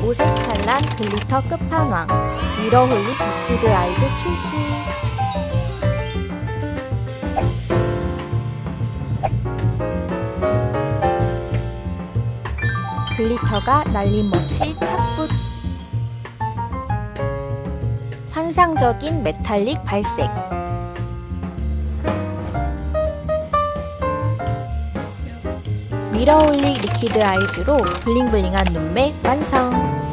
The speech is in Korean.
오색찬란 글리터 끝판왕 미러홀릭 리퀴드 아이즈 출시. 글리터가 날림없이 착붙. 환상적인 메탈릭 발색. 미러홀릭 리퀴드 아이즈로 블링블링한 눈매 완성!